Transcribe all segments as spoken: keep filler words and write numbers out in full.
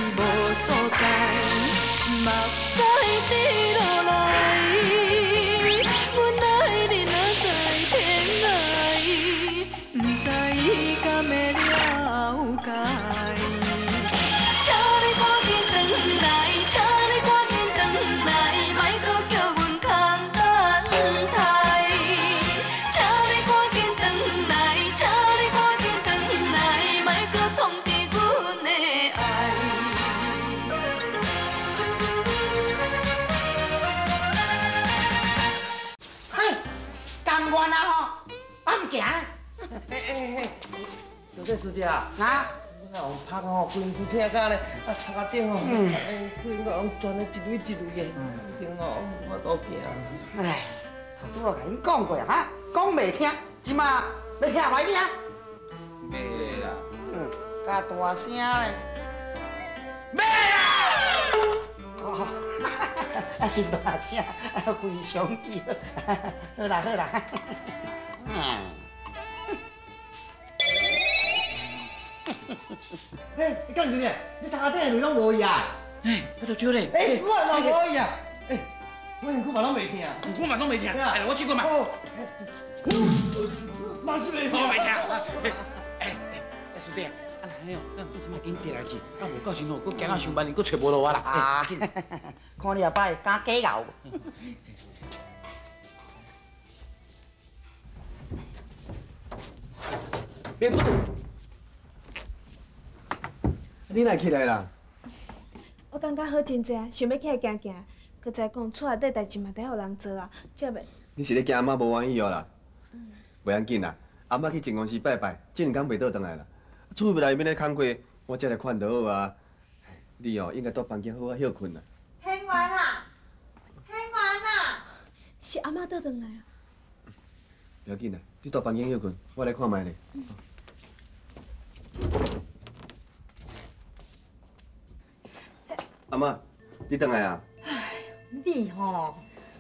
无所在，目屎滴落来。阮爱你若知天爱，不知伊敢会了解。请你赶紧转来，请你赶紧转来，莫搁叫阮空等待。请你赶紧转来，请你赶紧转来，莫搁创治阮的爱。 嘿，甘愿啊吼，啊唔行。 嘿嘿嘿，小姐师姐啊， 啊？ 你若用拍吼，规身躯疼甲咧，啊擦甲顶吼，哎，可能用钻咧一蕊一蕊的，顶吼我都惊。 哎，头拄我甲恁讲过哈，讲袂听，即马要听歹听。 袂啦， 嗯，加大声咧。 袂啦！ 哦，啊，真大声，啊，非常之好。好啦好啦。嗯。 嘿，干啥呢？你头顶的雷拢无去啊？ 哎，我就对咧。 哎，我嘛无去啊。哎，我身躯嘛拢袂听。 我嘛拢袂听。哎，我去过嘛。 哦，嘛是袂听。 我袂听。哎哎，师弟，啊那样，咱即马紧过来去，啊无到时吼，佫行到上班，佫找无到我啦。 啊，看你阿爸会敢假咬。 编组，你哪起来啦？ 我感觉好真济啊，想要起来行行，佮再讲厝内底代志嘛，得有人做啊，才袂。 你是咧惊阿妈无欢喜哦啦？袂要紧啦，阿妈去进公司拜拜，这两天袂倒转来啦。厝内面咧空过，我才来看就好啊。你哦，应该到房间好好休困啦。 听完啦，听完啦。 是阿妈倒转来啊？ 不要紧啦，你到房间休困，我来看卖咧。阿妈，你倒来啊？ 你吼，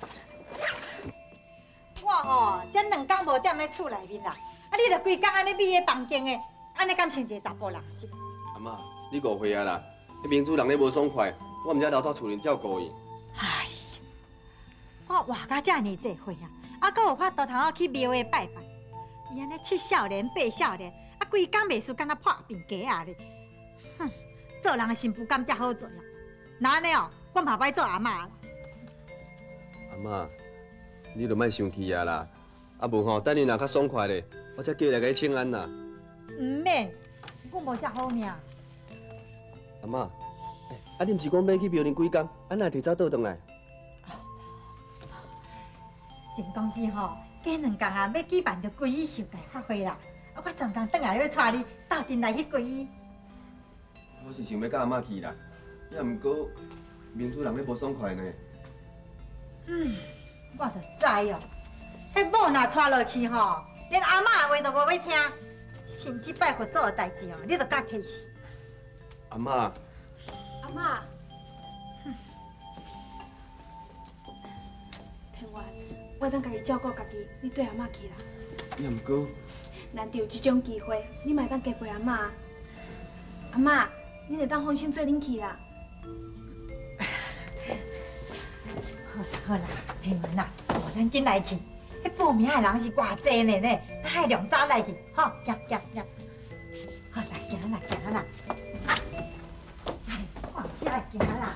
我吼，才两天无踮咧厝内面啦，啊，你著规工安尼覕咧房间的，安尼敢像一个查甫人是？ 阿妈，你误会啊啦！迄明珠人咧无爽快，我毋才留到厝里照顾伊。 哎呀，我活到遮尔济岁啊，啊，搁有法度通好去庙会拜拜，伊安尼七少年八少年，啊，规工袂输敢若破病鸡啊咧！哼，做人的幸福感才好做啊！那安尼哦，我嘛歹做阿嬷啦。 阿妈，你著莫生气啊啦！啊无吼，等你若较爽快咧，我才叫你来甲你请安啦。 唔免，我无遮好命。 阿妈，欸、啊你毋是讲要去庙里几工，啊哪提早倒转来？ 前公司吼，过两工啊，要举办着皈依受戒法会啦，啊，我专工转来要带你斗阵来去皈依。 我是想要甲阿妈去啦，也毋过明珠人咧无爽快呢。 嗯，我就知哦。迄某若带落去吼，连阿嬷的话都无要听，甚至拜佛祖的代志哦，你都敢气死。 阿妈， 阿妈，天元，我当家己照顾家己，你对阿妈去啦。 也毋过， 难得有这种机会，你嘛当加陪阿妈。阿妈，你会当放心做恁去啦。 好啦好啦，天元啊，哦，咱紧来去。迄报名的人是偌济呢呢，咱爱量早来去，吼，行行行。好啦，行啦行啦。哎，我只会行啦。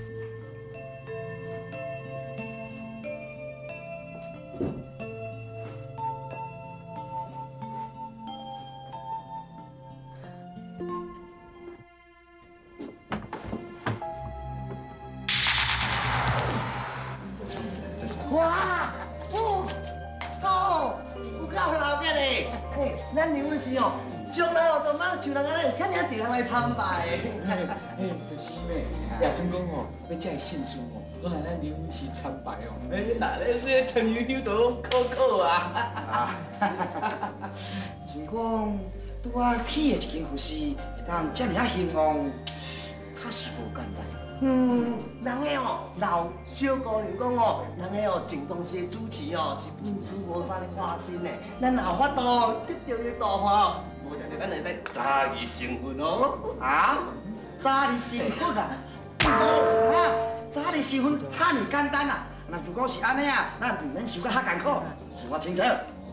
哇，哦，哦，有够老个嘞！嘿，咱刘文是哦，将来哦，就莫像人安尼，有遐尔济人来参拜的。 哎，就是咩？也总讲哦，要这信书哦，都来咱灵寺参拜哦。哎，你哪来这腾悠悠都拢考考啊？ 想讲拄我去的一间护士，会当遮尔啊兴旺，确实无简单。 嗯，人个哦，老小姑娘讲哦，人个哦，前公司的主持哦，是本事无法咧花心的，咱有法度得到伊大花哦，无定定咱会使早日成婚哦。 啊？ 早日成婚啦！啊，早日成婚哈尔简单啦。那如果是安尼啊，咱唔免想到遐艰苦，是我清楚。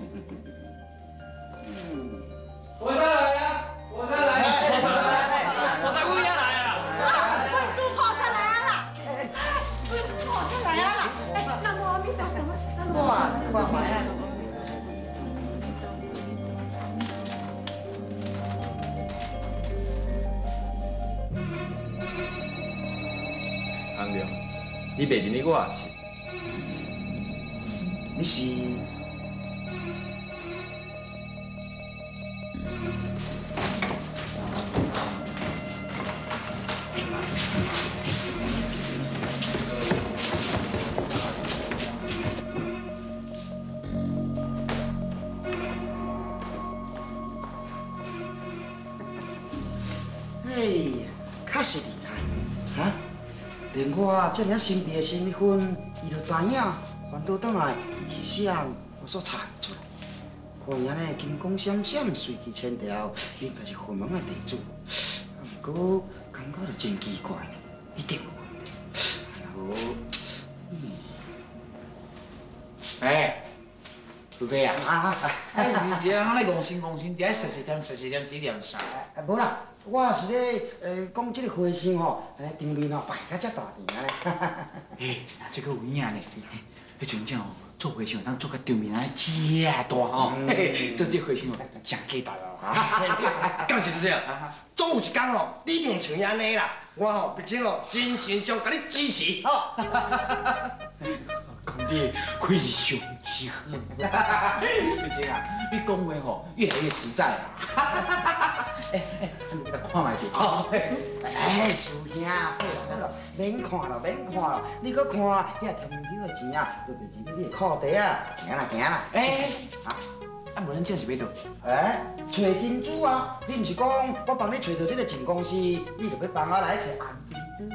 嗯， 火车来了，火车来了，火车来了，火车乌鸦来了。 啊，贵叔破车来啊啦！贵叔破车来啊啦！哎，南无阿弥陀佛，南无哇，快快啊！ 红亮，你袂认得我也是。 你是？嘿，确实厉害，哈！连我这尔神秘的身份，伊就知影，反倒倒来是谁人我所查出来。看伊安尼金光闪闪，随机千条，应该是佛门的地主。不过感觉就真奇怪呢，一定有问题。然后，嗯， 哎，杜哥啊， 啊， 哎，你这样咧戆心戆心，伫遐实实点实实点只念啥？ 啊，无啦，我是咧呃讲这个花生吼，安尼场面吼摆甲遮大场安尼。 哎，那这个有影呢，迄阵正哦，做花生当做个场面安尼遮大吼，做这花生哦，真简单哦。 敢是这样？总有一天吼，你一定会像伊安尼啦。我吼，毕竟哦，真心想甲你支持吼。 讲你非常之好，毕竟啊，你讲话吼越来越实在啦。哎哎，你给他看卖者。哦。 哎，师兄，好啦，免看了，免看了，你搁看遐甜香的钱啊，都变成你的裤袋啊，行啦行啦。 哎，啊，啊，无咱正是要倒？ 哎，找珍珠啊！你毋是讲我帮你找到这个前公司，你就要帮我来找红珍珠。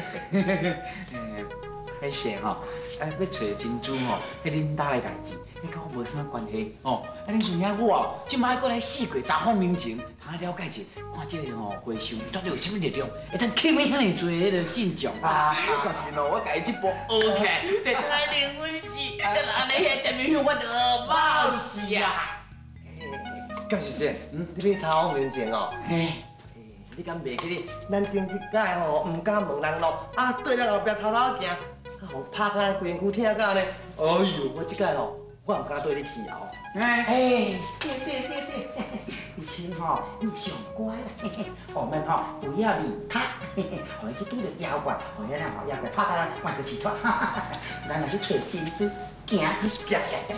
迄些吼，啊，要找珍珠吼，迄恁家的代志，迄跟我无啥物关系哦。啊，恁顺兄我哦，即摆过来四过十方面前，通了解者，看这个吼花生到底有啥物力量，会当吸引遐尼多迄个信众啊。但是喏，我家己这波学起来，得当来灵魂死，安尼遐店面我就冒死啊！ 敢是这？嗯，你要查方面前哦。 嘿。 你敢袂记哩？咱顶一届吼，唔敢问人路，啊，对咱后壁偷偷行，啊，互拍甲规身躯疼甲呢。哎呦，我即届吼，我唔敢对你气后。 哎，对对对对，以前吼你上乖啦，后面吼不要离他，后来去拄着妖怪，后来咧吼妖怪拍甲咱换个起出，咱来去找珍珠，行行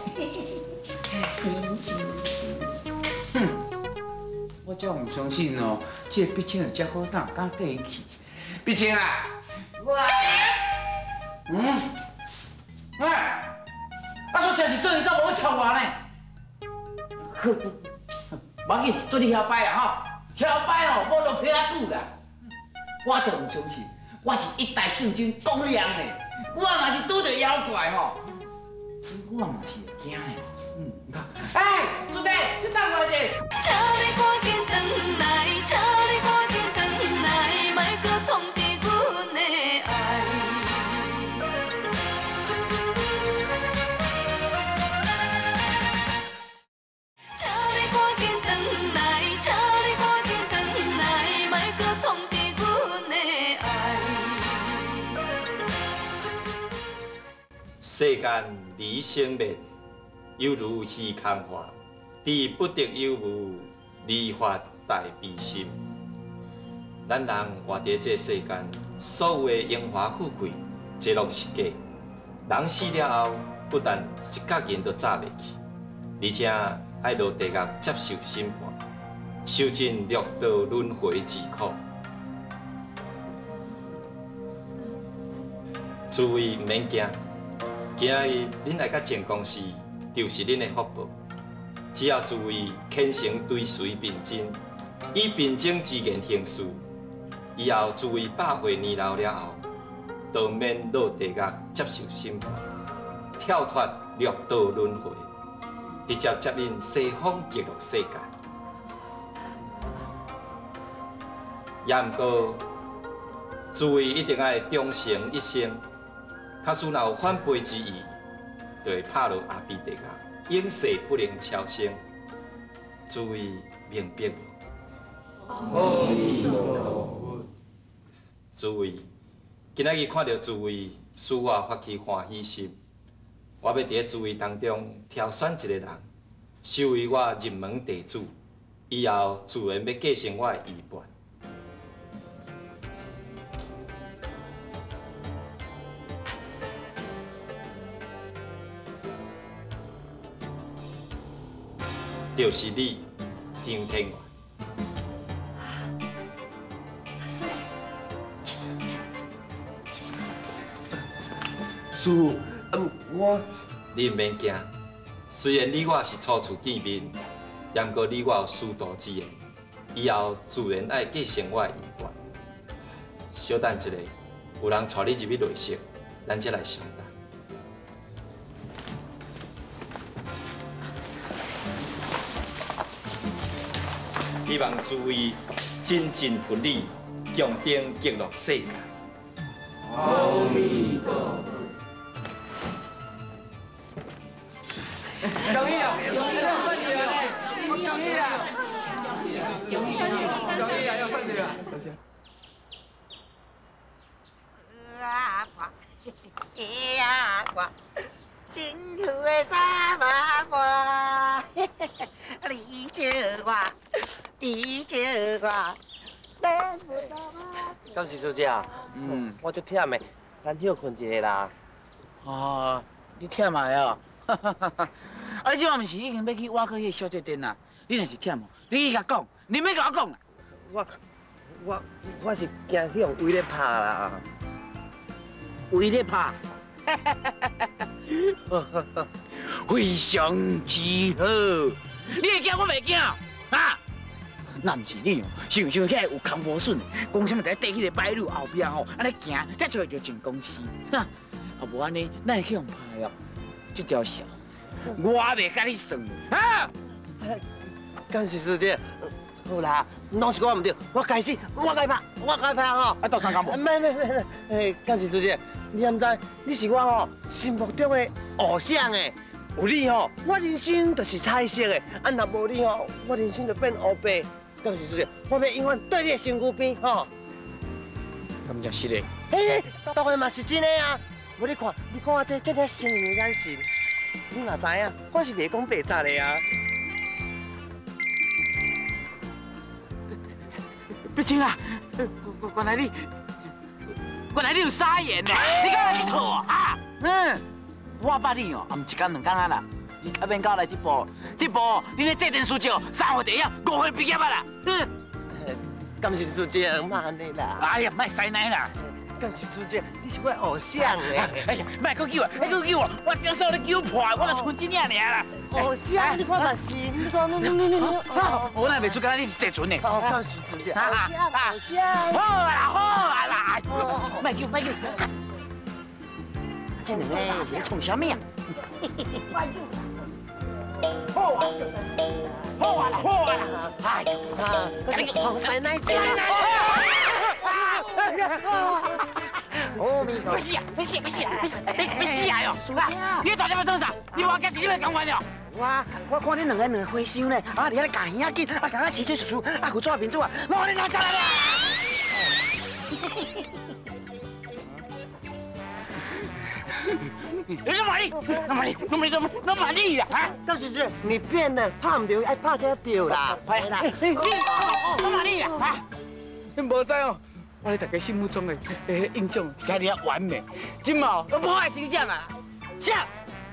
哼。我真唔相信哦，这个毕竟有遮好当，敢缀伊去。毕竟啊，我，嗯，哎，啊说真是做伊怎无去抄我呢？呵，无要紧，做你晓摆啊吼，晓摆哦，无落皮啊久啦。我就唔相信，我是一代圣经公羊呢。我若是拄着妖怪吼，我嘛是会惊呢。嗯，你看，哎，朱弟，去等我一下。 请你赶紧回来，请你赶紧回来，莫搁创治阮的爱。请你赶紧回来，请你赶紧回来，莫搁创治阮的爱。 世间离生灭，犹如虚空花。知不得有无，理发大悲心。咱人活伫这世间，所有的荣华富贵，皆拢是假。人死了后，不但一角银都砸袂去，而且爱落地狱接受审判，受尽六道轮回之苦。诸位唔免惊，今日恁来到前公司，就是恁的福报。只要诸位虔诚追随并真，以并真之言行事，以后诸位百岁年老了后，就免落地狱接受审判，跳脱六道轮回，直接接引西方极乐世界。也毋过， 诸位一定要忠诚一生，假使若有反背之意，就会拍落阿鼻地下，永世不能超生。诸位明白无？阿弥陀佛。诸位，今仔日看到诸位使我发起欢喜心，我要伫咧诸位当中挑选一个人，收为我入门弟子，以后自然要继承我的衣钵。 就是你，张天元。 师傅，嗯，我你毋免惊，虽然你我是初次见面，但过你我有师徒之缘，以后自然爱继承我的衣钵。小等一下，有人带你入去内室，咱才来商谈。 希望诸位精进不离，强兵极乐世界。阿弥陀佛。 恭喜啊！要顺利了嘞！恭喜啊！恭喜啊！要顺利了。 啊花，呀花，新土的沙麻花，你借我。 你借我， 敢是小姐啊？嗯，我足忝的，咱休困一下啦。 哦，你忝啊哦！啊，你即马毋是已经要去挖去迄个小酒店啦？你若是忝哦，你去甲讲，你免甲我讲啦。 我我我是惊去用威咧拍啦。 威咧拍？非常之好。你会惊我袂惊啊？ 那毋是你哦，想想起来有康无顺的，讲什么在缀迄个摆路后壁吼，安尼行，才做就进公司。哈，啊无安尼，咱会去用拍哦。这条小，我袂甲你算啊！ 敢是小姐？好啦，拢是我唔对，我开始，我该拍，我该拍吼。 啊，斗相共无？ 没没没，诶，敢是小姐？你毋知，你是我吼心目中的偶像诶。 有你吼，我人生就是彩色的；啊，若无你吼，我人生就变黑白。当时是，我要永远对你的身躯边吼。 咁就实的。 嘿，当然嘛是真的啊！无你看，你看我这这么善良的眼神，你嘛知影，我是袂讲白杂的啊。 碧清啊，原来你，原来你有沙眼呢！你敢来去套啊？嗯。 我捌你哦，也毋一天两天啊啦！你较免搞来这步，这步你咧这电视剧三回电影，五回毕业啊啦！嗯， 敢是小姐，莫安尼啦！ 哎呀，莫塞奶啦！ 敢是小姐，你是我偶像诶！ 哎呀，莫搁叫我，莫搁叫我，我这手咧叫破，我就剩这尔尔啦！ 偶像，你看嘛是，你看，你你你你， 我那袂输，敢你是坐船的。 哦，敢是小姐，偶像，偶像。 好啦，好啦啦！莫叫，莫叫。 这两个是创啥物啊？ 好啊，好啊啦，好啊啦！哎呀， 赶紧放塞奶姐！阿弥陀佛！ 不是啊，不是，不是，你你死啊哟！你大家要做啥？你话假是你要讲完了？ 我我看恁两个两花相呢，啊，伫遐夹耳仔紧，啊，夹啊起嘴出啊，有纸面纸啊，我恁拿下来了。 你干嘛你？干嘛你？干嘛你？干嘛你呀？啊！ 到时是你变了，拍唔到，爱拍才对啦。 拍啦！你干嘛你呀？啊！你无知哦，我喺大家心目中的诶印象是遐尼啊完美，今毛都破坏形象啊！像，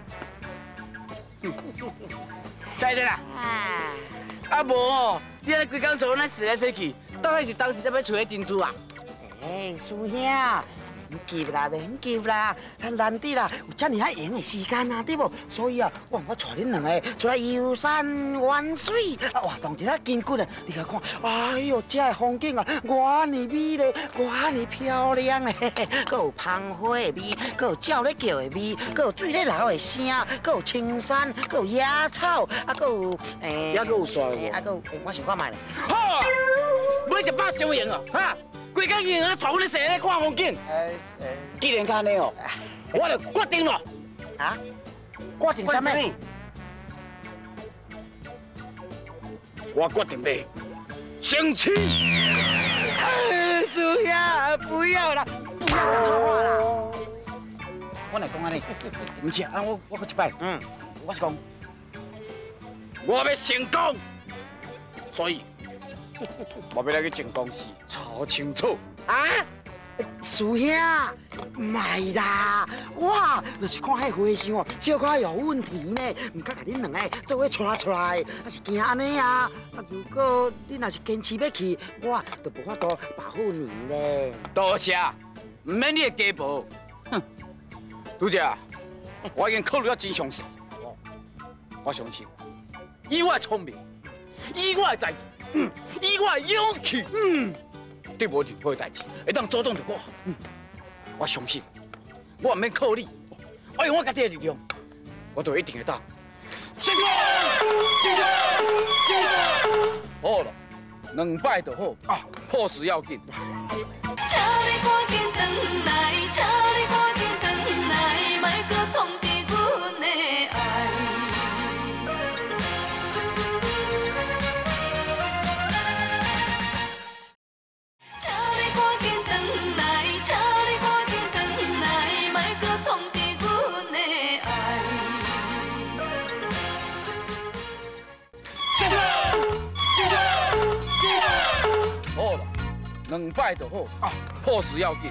在的啦。啊无哦，你安规工做咱死来死去，当然是当时才要找迄珍珠啊！ 哎，师兄。 唔急啦，免急啦，咱难得啦，有遮尔遐闲的时间啊，对不？所以啊，我我带恁两个出来游山玩水，啊，活动一下筋骨啊！你来看，哎呦，这的风景啊，偌尼美丽，偌尼漂亮嘞！佮有芳花的味，佮有鸟咧叫的味，佮有水咧流的声，佮有青山，佮有野草，啊，佮有诶， 还佮有山， 啊，佮有，我想看卖咧。 好啊，买一百双银哦，哈！ 规工人啊，带阮咧踅咧看风景。哎哎，既然安尼哦，我就决定了。啊？决定啥物？我决定要生气。哎，叔兄，不要啦，不要讲错话啦。我来讲安尼，唔是啊，我我搁一摆，嗯，我是讲，我要成功，所以我要来去前公司查清楚。啊？叔兄，唔系啦，我就是看迄回想哦，小可有问题呢，唔敢甲恁两个做伙带出来，那是惊安尼啊。啊，如果你若是坚持要去，我就无法度保护你咧。多谢，唔免你的家暴。哼，拄只，我已经考虑了真详细，我相信，以我的聪明，以我的才智，嗯，以我的勇气，嗯。对无任何代志会当阻挡着我，嗯，我相信，我唔免靠你，我用我家己的力量，我就一定会当。成功！成功！成功！好了，两摆就好啊，破事要紧。 请你赶紧回来，请你赶紧回来，莫搁创治阮的爱。 两摆就好啊，破事要紧。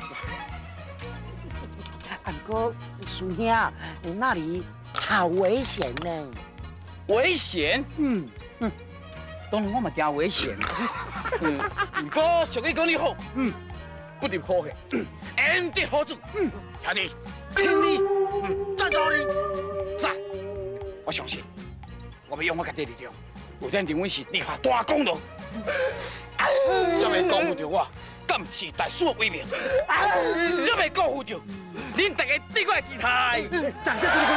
不过叔兄，那里好危险呢。 危险？嗯嗯，当然我嘛惊危险。嗯，不过俗语讲得好，嗯，不入虎穴，焉得虎子。嗯，兄弟， 兄弟， 嗯，赞同你。赞，我相信，我要用我家己力量，有天定会是立下大功劳。这袂辜负着我监视大叔的威名，这袂辜负着恁大家对我的期待。 掌声鼓励鼓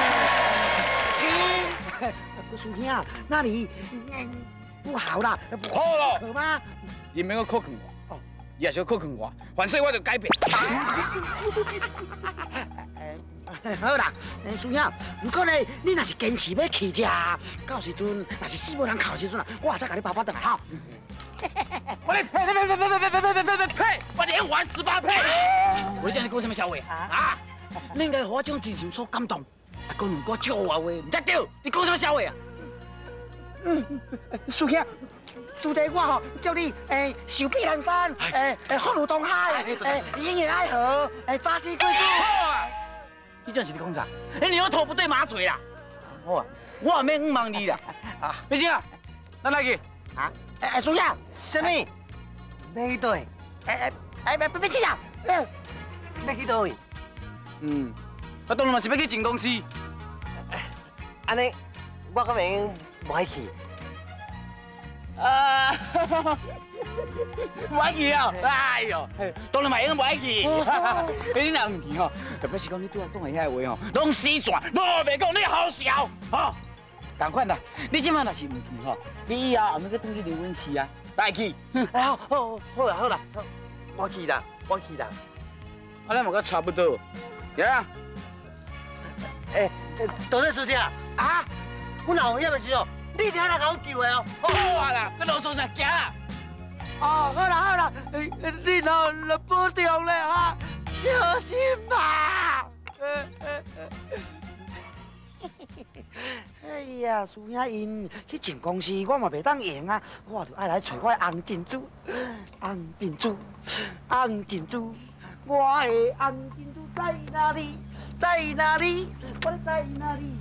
励。郭叔兄，那里不好啦， 好了， 好吗？ 你免搁靠近我，你也是靠近我，凡事我就改变。 好啦，叔兄，如果呢，你若是坚持要去遮，到时阵若是死无人靠时阵啊，我再甲你包包转来哈。 我咧呸呸呸呸呸呸呸呸呸呸呸！我连环十八呸！我你讲你讲什么笑话啊？啊！ 你应该互我种真情所感动，讲两句笑话话，唔才对。你讲什么笑话啊？嗯，叔兄，师弟我吼叫你诶，寿比南山，诶诶，福如东海，诶，姻缘爱河，诶，扎西贵族。 好啊！你这是你讲啥？你牛头不对马嘴啦！好啊，我也免唔忙你啦。啊，不行啊，咱来去。 啊，诶，叔兄，什么？要去倒？诶诶，诶，别别别这样，诶，要去倒位？ 嗯，我当然嘛是要去进公司。 安尼，我可免不爱去。 啊，不爱去啊！哎呦，当然嘛应该不爱去。你若唔去吼，特别是讲你拄仔讲的遐话吼，拢死全，我袂讲你好笑，吼。同款啦，你即摆若是唔去吼，你以后后面去转去留阮市啊，带去。 好，好，好啦，好啦，我去啦，我去啦。 啊，咱嘛个差不多，行啊。 诶，多谢师姐啊！啊，我若有险的时候，你一定来甲我救的哦。 好啊啦，佮啰嗦啥，行啦。 哦，好啦好啦，你若若保重咧哈，小心吧。哎呀，师兄因去进公司，我嘛袂当用啊，我就爱来找我的红珍珠，红珍珠，红珍珠，我的红珍珠在哪里？在哪里？我的在哪里？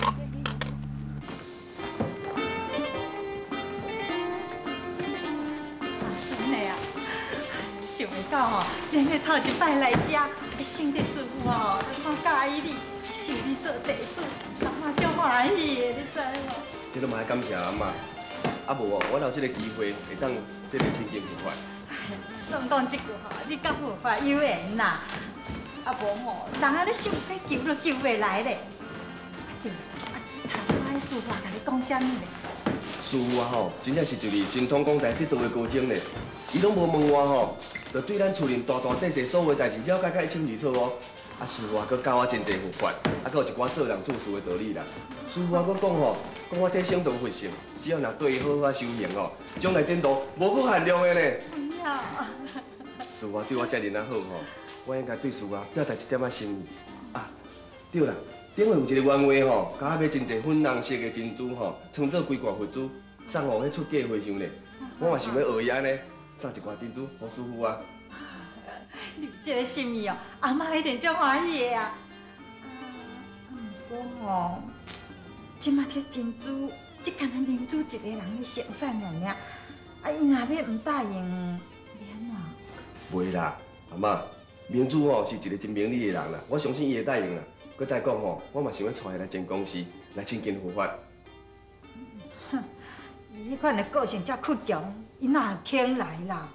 阿孙的啊，想袂到吼，恁个头一摆来遮，圣地师傅吼，就看介意你。受你做地主，阿妈足欢喜的，你知无？ 这都嘛要感谢阿妈，啊无哦，我有这个机会会当这个亲近一块。 哎呀，总讲一句吼，你甲佛法有缘呐，啊无吼，人安尼想要救都救袂来咧。对，啊，他妈的师傅甲你讲啥物咧？ 师傅啊吼，真正是一位神通广大、得道的高僧呢。伊拢无问我吼，就对咱厝里大大小小所有代志了解甲一清二楚哦。啊，师傅啊，佮教我真侪佛法，啊，佮有一寡做人处事的道理啦。师傅啊，佮讲吼，讲我体性都佛性，只要若对伊好好修行吼，将来前途无可限量的呢。 哎呀， 师傅啊，对我遮尔啊好吼，我应该对师傅啊表达一点仔心意。啊，对啦。顶下有一个愿话吼，甲我买真侪粉红色的珍珠吼，装做规罐佛珠，送互迄出家和尚咧。我嘛想要学伊安尼，送一罐珍珠给师傅啊。 你这个心意哦，阿妈一定足欢喜的啊。啊，不过吼，即马这珍珠，只干咱明珠一个人咧生产尔尔，啊，伊若要唔答应，要安怎？ 袂啦，阿妈，明珠吼是一个真明理的人啦，我相信伊会答应啦。佮再讲吼，我嘛想要带伊来进公司来亲近佛法。 哼，伊迄款的个性遮倔强，伊哪会肯来啦？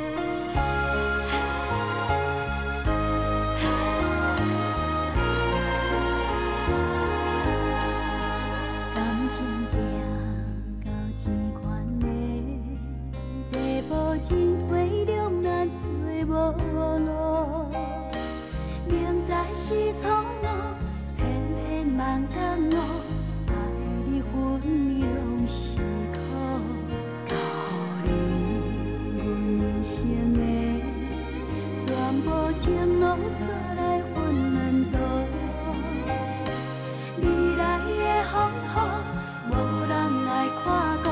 感情行到这款的地步，真体谅咱做无路，明知是错误。茫然路，爱你分量是苦，交你阮人生的全部情拢煞来分难度。未来的风雨，无人来看。